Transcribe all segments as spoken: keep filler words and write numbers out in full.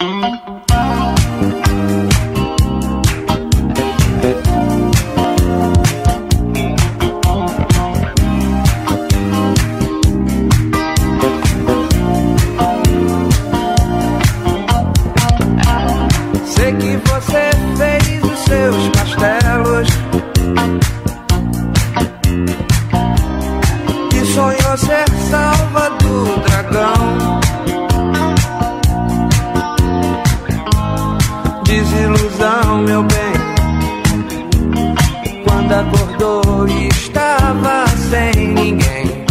Sei que você fez os seus castelos e sonhou ser salva do dragão. Desilusão, meu bem, quando acordou e estava sem ninguém,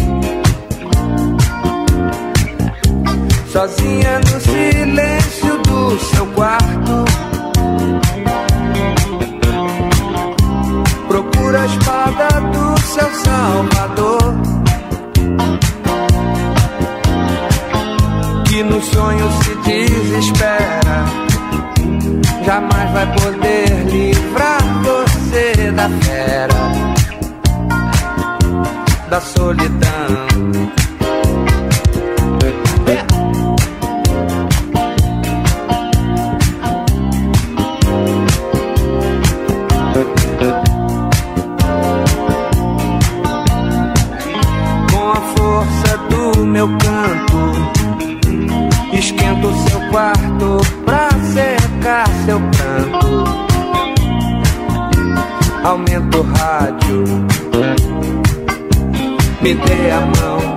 sozinha no silêncio do seu quarto. Procura a espada do seu salvador, que no sonho se desespera, jamais vai poder livrar você da fera, da solidão. Meu canto, esquento o seu quarto pra secar seu pranto. Aumenta o rádio, me dê a mão.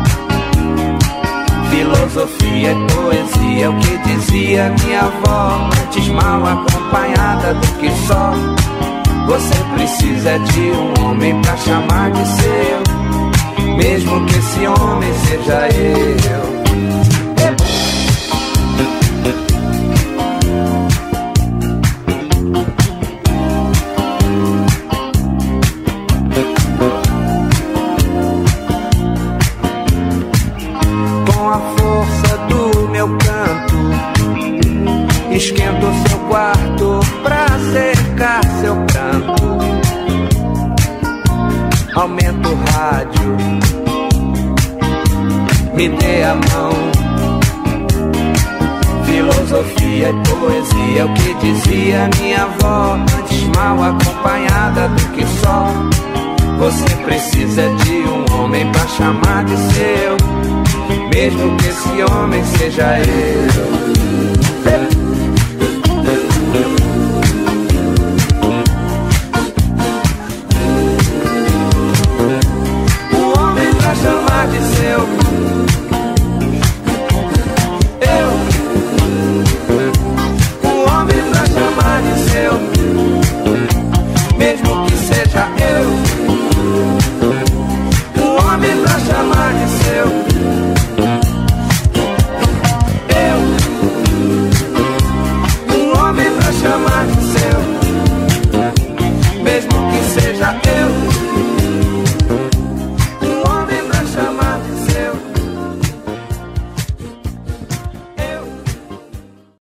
Filosofia e poesia é o que dizia minha avó, antes mal acompanhada do que só. Você precisa de um homem pra chamar de seu, mesmo que esse homem seja eu. Com a força do meu canto, esquento seu quarto pra secar seu pranto. Aumenta o rádio, me dê a mão. Filosofia e poesia é o que dizia minha avó, antes mal acompanhada do que só. Você precisa de um homem pra chamar de seu, mesmo que esse homem seja eu.